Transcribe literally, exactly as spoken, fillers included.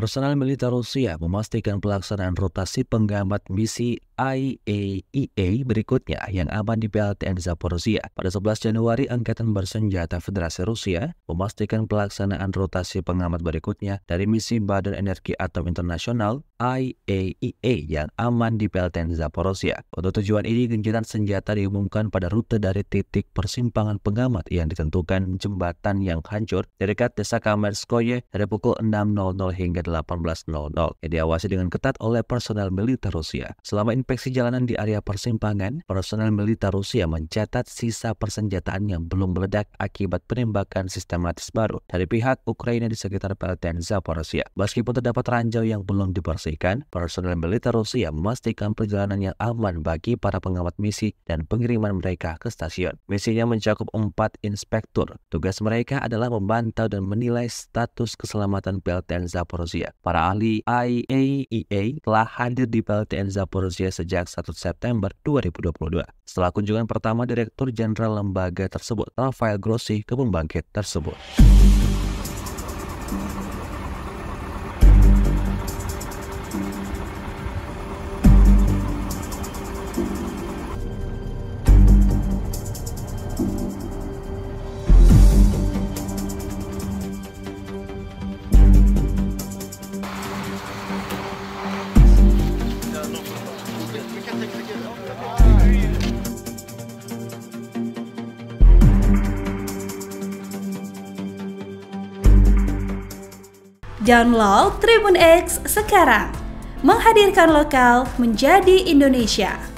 Personel militer Rusia memastikan pelaksanaan rotasi penggambat misi I A E A berikutnya yang aman di P L T N Zaporizhzhia. Pada sebelas Januari, Angkatan Bersenjata Federasi Rusia memastikan pelaksanaan rotasi penggambat berikutnya dari misi Badan Energi Atom Internasional I A E A yang aman di P L T N Zaporizhzhia. Untuk tujuan ini, gencatan senjata diumumkan pada rute dari titik persimpangan penggambat yang ditentukan jembatan yang hancur di dekat Desa Kamerskoye dari pukul enam nol nol hingga delapan belas nol nol yang diawasi dengan ketat oleh personel militer Rusia. Selama inspeksi jalanan di area persimpangan, personel militer Rusia mencatat sisa persenjataan yang belum meledak akibat penembakan sistematis baru dari pihak Ukraina di sekitar P L T N Zaporizhzhia. Meskipun terdapat ranjau yang belum dibersihkan, personel militer Rusia memastikan perjalanan yang aman bagi para pengamat misi dan pengiriman mereka ke stasiun. Misinya mencakup empat inspektur. Tugas mereka adalah memantau dan menilai status keselamatan P L T N Zaporizhzhia. Para ahli I A E A telah hadir di P L T N Zaporizhzhia sejak satu September dua ribu dua puluh dua. Setelah kunjungan pertama Direktur Jenderal lembaga tersebut, Rafael Grossi, ke pembangkit tersebut. Download Tribun X sekarang, menghadirkan lokal menjadi Indonesia.